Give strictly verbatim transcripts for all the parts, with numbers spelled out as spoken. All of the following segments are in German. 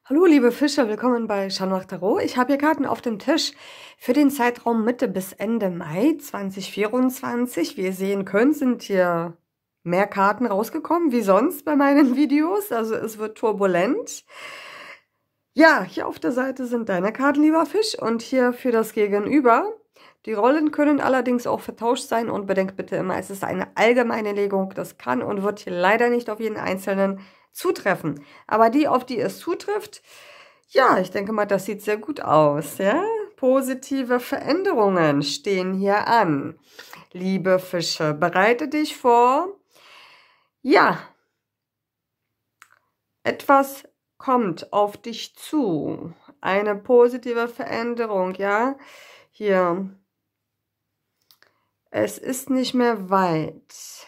Hallo liebe Fische, willkommen bei Chat Noir Tarot. Ich habe hier Karten auf dem Tisch für den Zeitraum Mitte bis Ende Mai zwanzig vierundzwanzig. Wie ihr sehen könnt, sind hier mehr Karten rausgekommen wie sonst bei meinen Videos. Also es wird turbulent. Ja, hier auf der Seite sind deine Karten, lieber Fisch, und hier für das Gegenüber. Die Rollen können allerdings auch vertauscht sein und bedenkt bitte immer, es ist eine allgemeine Legung. Das kann und wird hier leider nicht auf jeden Einzelnen zutreffen. Aber die, auf die es zutrifft, ja, ich denke mal, das sieht sehr gut aus, ja? Positive Veränderungen stehen hier an. Liebe Fische, bereite dich vor. Ja, etwas kommt auf dich zu. Eine positive Veränderung, ja? Hier. Es ist nicht mehr weit.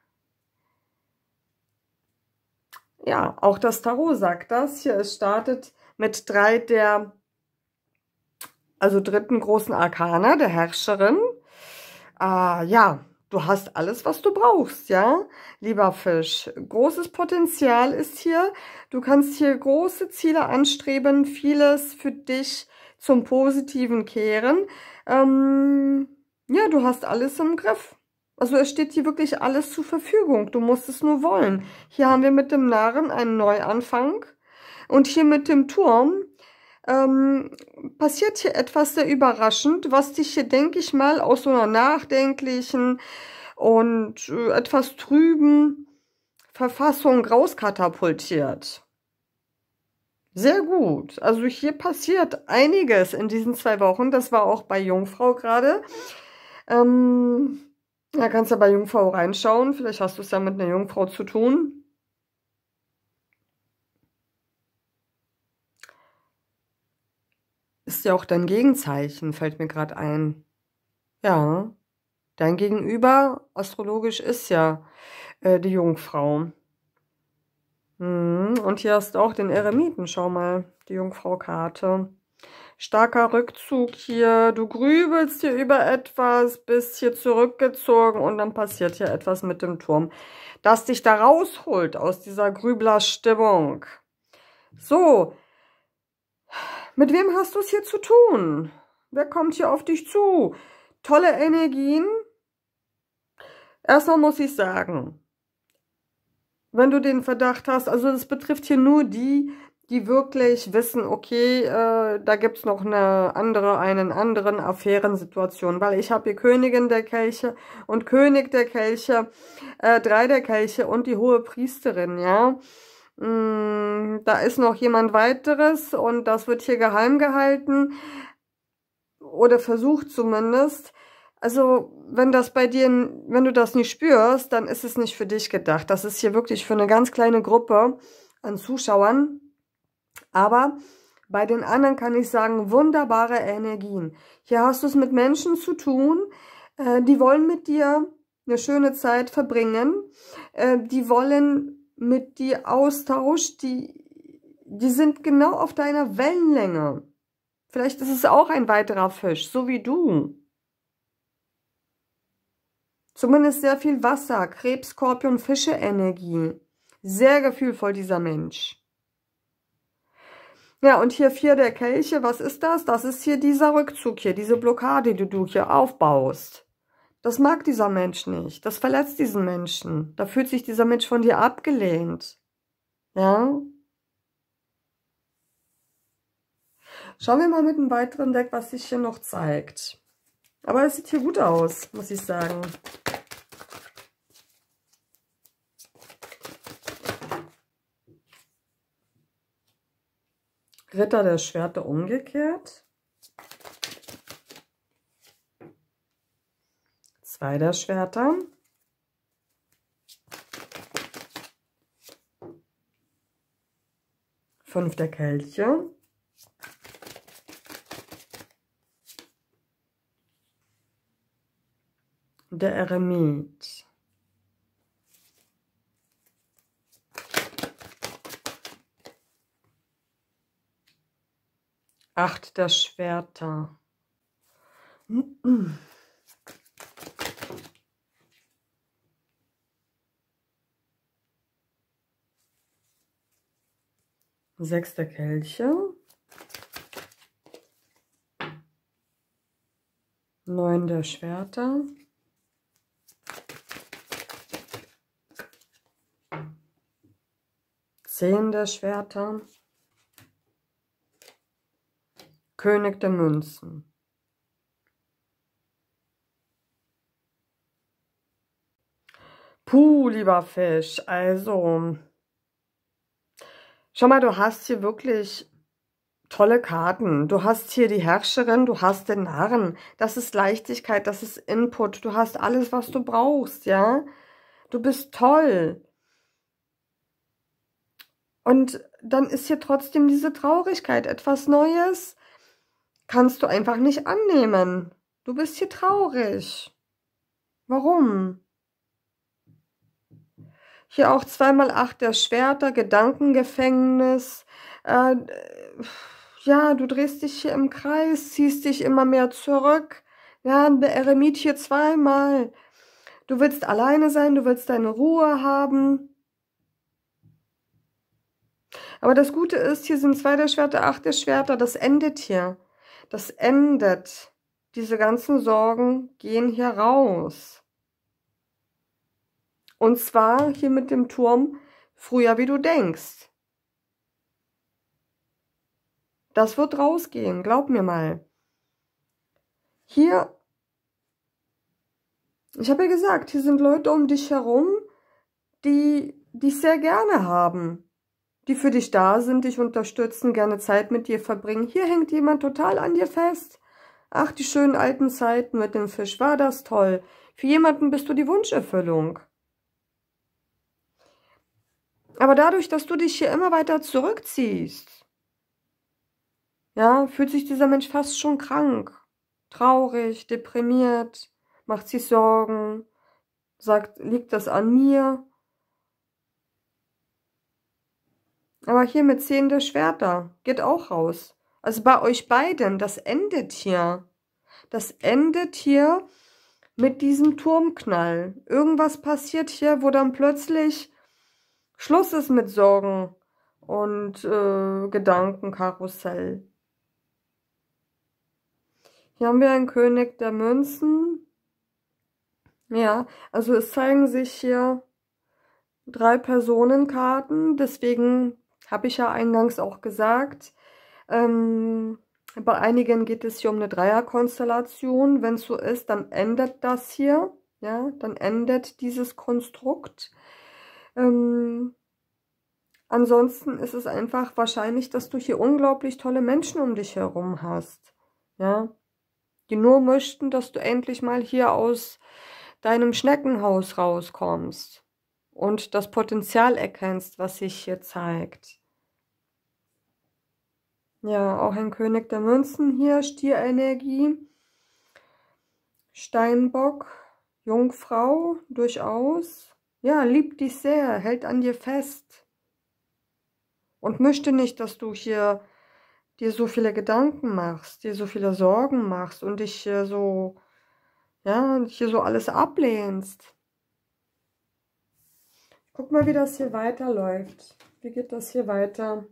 Ja, auch das Tarot sagt das. Hier, es startet mit drei der, also dritten großen Arkana, der Herrscherin. Ah, ja, du hast alles, was du brauchst, ja, lieber Fisch. Großes Potenzial ist hier. Du kannst hier große Ziele anstreben, vieles für dich zum Positiven kehren. Ähm, ja, du hast alles im Griff. Also es steht hier wirklich alles zur Verfügung. Du musst es nur wollen. Hier haben wir mit dem Narren einen Neuanfang. Und hier mit dem Turm ähm, passiert hier etwas sehr überraschend, was dich hier, denke ich mal, aus so einer nachdenklichen und äh, etwas trüben Verfassung rauskatapultiert. Sehr gut. Also hier passiert einiges in diesen zwei Wochen. Das war auch bei Jungfrau gerade. Ähm, da kannst du bei Jungfrau reinschauen. Vielleicht hast du es ja mit einer Jungfrau zu tun. Ist ja auch dein Gegenzeichen, fällt mir gerade ein. Ja, dein Gegenüber astrologisch ist ja äh, die Jungfrau. Hm, und hier hast du auch den Eremiten. Schau mal, die Jungfrau-Karte. Starker Rückzug hier. Du grübelst hier über etwas, bist hier zurückgezogen und dann passiert hier etwas mit dem Turm, das dich da rausholt aus dieser Grüblerstimmung. So, mit wem hast du es hier zu tun? Wer kommt hier auf dich zu? Tolle Energien. Erstmal muss ich sagen, wenn du den Verdacht hast, also das betrifft hier nur die, die wirklich wissen, okay, äh, da gibt es noch eine andere, einen anderen Affärensituation, weil ich habe hier Königin der Kelche und König der Kelche, äh, drei der Kelche und die hohe Priesterin, ja. Mm, da ist noch jemand weiteres und das wird hier geheim gehalten oder versucht zumindest. Also, wenn das bei dir, wenn du das nicht spürst, dann ist es nicht für dich gedacht. Das ist hier wirklich für eine ganz kleine Gruppe an Zuschauern. Aber bei den anderen kann ich sagen, wunderbare Energien. Hier hast du es mit Menschen zu tun, äh, die wollen mit dir eine schöne Zeit verbringen. Äh, die wollen mit dir Austausch, die, die sind genau auf deiner Wellenlänge. Vielleicht ist es auch ein weiterer Fisch, so wie du. Zumindest sehr viel Wasser, Krebs, Skorpion, Fische Energie. Sehr gefühlvoll, dieser Mensch. Ja, und hier vier der Kelche, was ist das? Das ist hier dieser Rückzug hier, diese Blockade, die du hier aufbaust. Das mag dieser Mensch nicht. Das verletzt diesen Menschen. Da fühlt sich dieser Mensch von dir abgelehnt. Ja? Schauen wir mal mit einem weiteren Deck, was sich hier noch zeigt. Aber es sieht hier gut aus, muss ich sagen. Ritter der Schwerter umgekehrt. Zwei der Schwerter. Fünf der Kelche. Der Eremit. Acht der Schwerter. Sechs der Kelche. Neun der Schwerter. Zehn der Schwerter. König der Münzen. Puh, lieber Fisch, also, schau mal, du hast hier wirklich tolle Karten. Du hast hier die Herrscherin, du hast den Narren. Das ist Leichtigkeit, das ist Input. Du hast alles, was du brauchst, ja? Du bist toll. Und dann ist hier trotzdem diese Traurigkeit. Etwas Neues kannst du einfach nicht annehmen. Du bist hier traurig. Warum? Hier auch zweimal acht der Schwerter, Gedankengefängnis. Äh, ja, du drehst dich hier im Kreis, ziehst dich immer mehr zurück. Ja, der Eremit hier zweimal. Du willst alleine sein, du willst deine Ruhe haben. Aber das Gute ist, hier sind zwei der Schwerter, acht der Schwerter, das endet hier. Das endet. Diese ganzen Sorgen gehen hier raus. Und zwar hier mit dem Turm früher, wie du denkst. Das wird rausgehen, glaub mir mal. Hier, ich habe ja gesagt, hier sind Leute um dich herum, die dich sehr gerne haben. Die für dich da sind, dich unterstützen, gerne Zeit mit dir verbringen. Hier hängt jemand total an dir fest. Ach, die schönen alten Zeiten mit dem Fisch, war das toll. Für jemanden bist du die Wunscherfüllung. Aber dadurch, dass du dich hier immer weiter zurückziehst, ja, fühlt sich dieser Mensch fast schon krank, traurig, deprimiert, macht sich Sorgen, sagt, liegt das an mir? Aber hier mit zehn der Schwerter, geht auch raus. Also bei euch beiden, das endet hier. Das endet hier mit diesem Turmknall. Irgendwas passiert hier, wo dann plötzlich Schluss ist mit Sorgen und äh, Gedankenkarussell. Hier haben wir einen König der Münzen. Ja, also es zeigen sich hier drei Personenkarten, deswegen habe ich ja eingangs auch gesagt, ähm, bei einigen geht es hier um eine Dreierkonstellation. Wenn es so ist, dann endet das hier, ja, dann endet dieses Konstrukt. Ähm, ansonsten ist es einfach wahrscheinlich, dass du hier unglaublich tolle Menschen um dich herum hast, ja, die nur möchten, dass du endlich mal hier aus deinem Schneckenhaus rauskommst und das Potenzial erkennst, was sich hier zeigt. Ja, auch ein König der Münzen hier, Stierenergie, Steinbock, Jungfrau, durchaus. Ja, liebt dich sehr, hält an dir fest und möchte nicht, dass du hier dir so viele Gedanken machst, dir so viele Sorgen machst und dich hier so, ja, hier so alles ablehnst. Guck mal, wie das hier weiterläuft. Wie geht das hier weiter?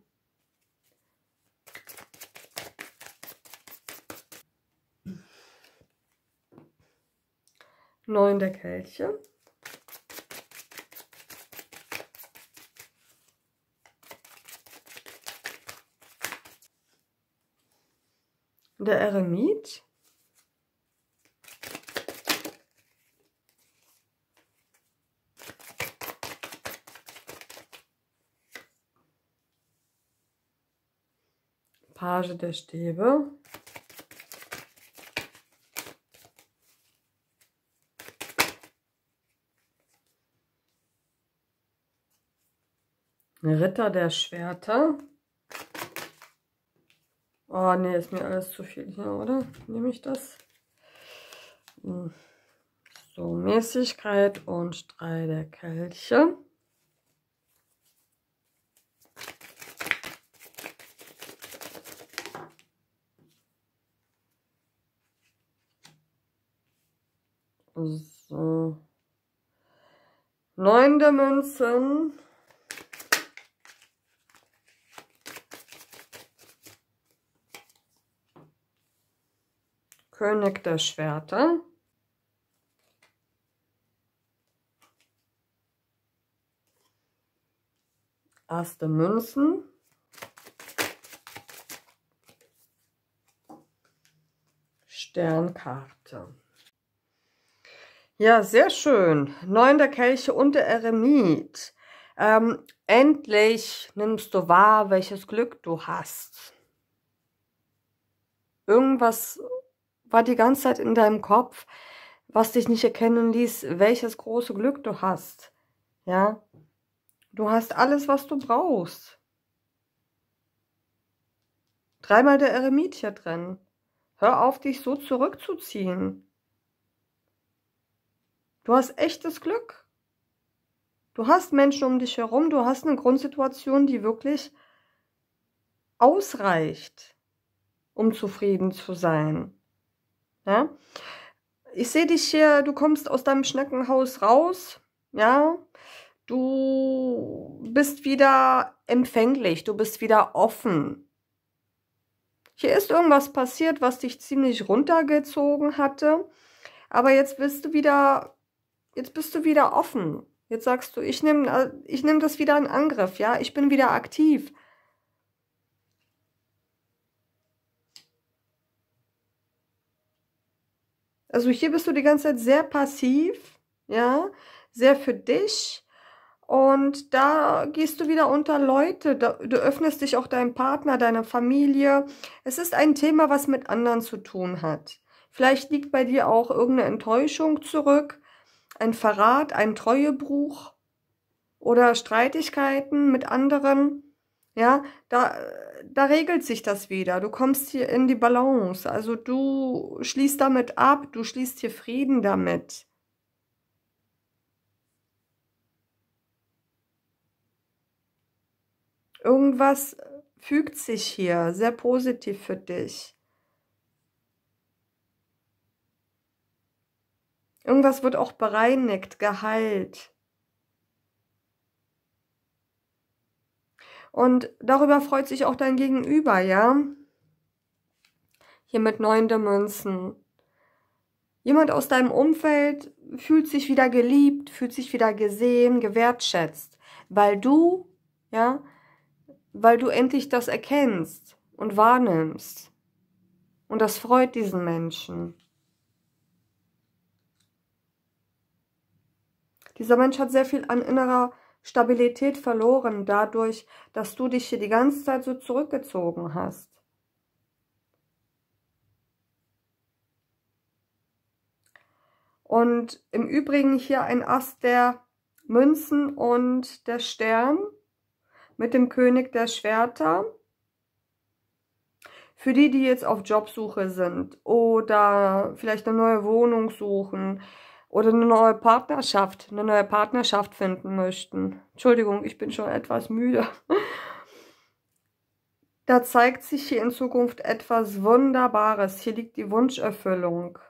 Neun der Kelche. Der Eremit. Page der Stäbe. Ritter der Schwerter. Oh, nee, ist mir alles zu viel hier, oder? Nehme ich das? So, Mäßigkeit und drei der Kelche. So. Neun der Münzen. König der Schwerter. Ass der Münzen. Sternkarte. Ja, sehr schön. Neun der Kelche und der Eremit. Ähm, endlich nimmst du wahr, welches Glück du hast. Irgendwas war die ganze Zeit in deinem Kopf, was dich nicht erkennen ließ, welches große Glück du hast. Ja, du hast alles, was du brauchst. Dreimal der Eremit hier drin. Hör auf, dich so zurückzuziehen. Du hast echtes Glück. Du hast Menschen um dich herum, du hast eine Grundsituation, die wirklich ausreicht, um zufrieden zu sein. Ja? Ich sehe dich hier, du kommst aus deinem Schneckenhaus raus, ja, du bist wieder empfänglich, du bist wieder offen. Hier ist irgendwas passiert, was dich ziemlich runtergezogen hatte, aber jetzt bist du wieder, jetzt bist du wieder offen. Jetzt sagst du, ich nehme ich nehm das wieder in Angriff, ja, ich bin wieder aktiv. Also hier bist du die ganze Zeit sehr passiv, ja, sehr für dich. Und da gehst du wieder unter Leute, du öffnest dich auch deinem Partner, deiner Familie. Es ist ein Thema, was mit anderen zu tun hat. Vielleicht liegt bei dir auch irgendeine Enttäuschung zurück, ein Verrat, ein Treuebruch oder Streitigkeiten mit anderen. Ja, da, da regelt sich das wieder. Du kommst hier in die Balance. Also du schließt damit ab, du schließt hier Frieden damit. Irgendwas fügt sich hier sehr positiv für dich. Irgendwas wird auch bereinigt, geheilt. Und darüber freut sich auch dein Gegenüber, ja? Hier mit neun der Münzen. Jemand aus deinem Umfeld fühlt sich wieder geliebt, fühlt sich wieder gesehen, gewertschätzt, weil du, ja, weil du endlich das erkennst und wahrnimmst. Und das freut diesen Menschen. Dieser Mensch hat sehr viel an innerer Stabilität verloren, dadurch, dass du dich hier die ganze Zeit so zurückgezogen hast. Und im Übrigen hier ein Ass der Münzen und der Stern mit dem König der Schwerter. Für die, die jetzt auf Jobsuche sind oder vielleicht eine neue Wohnung suchen oder eine neue Partnerschaft, eine neue Partnerschaft finden möchten. Entschuldigung, ich bin schon etwas müde. Da zeigt sich hier in Zukunft etwas Wunderbares. Hier liegt die Wunscherfüllung.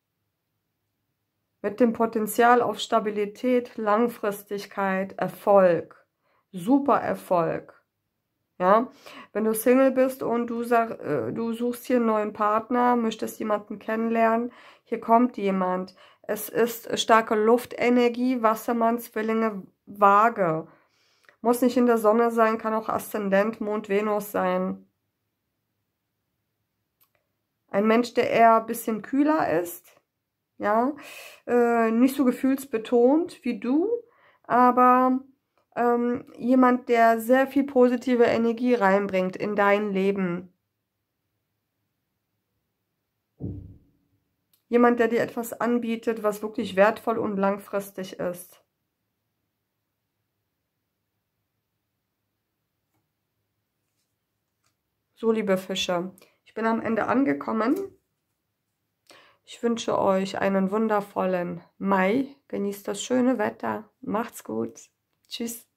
Mit dem Potenzial auf Stabilität, Langfristigkeit, Erfolg. Super Erfolg. Ja, wenn du Single bist und du, sag, äh, du suchst hier einen neuen Partner, möchtest jemanden kennenlernen, hier kommt jemand. Es ist starke Luftenergie, Wassermann, Zwillinge, Waage. Muss nicht in der Sonne sein, kann auch Aszendent, Mond, Venus sein. Ein Mensch, der eher ein bisschen kühler ist, ja, äh, nicht so gefühlsbetont wie du, aber ähm, jemand, der sehr viel positive Energie reinbringt in dein Leben. Jemand, der dir etwas anbietet, was wirklich wertvoll und langfristig ist. So, liebe Fische, ich bin am Ende angekommen. Ich wünsche euch einen wundervollen Mai. Genießt das schöne Wetter. Macht's gut. Tschüss.